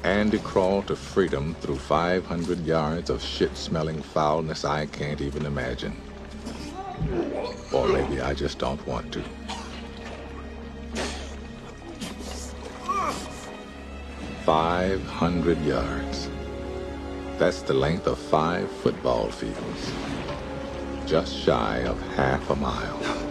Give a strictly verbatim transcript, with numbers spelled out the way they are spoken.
Andy crawled to freedom through five hundred yards of shit-smelling foulness I can't even imagine. Or maybe I just don't want to. Five hundred yards. That's the length of five football fields. Just shy of half a mile.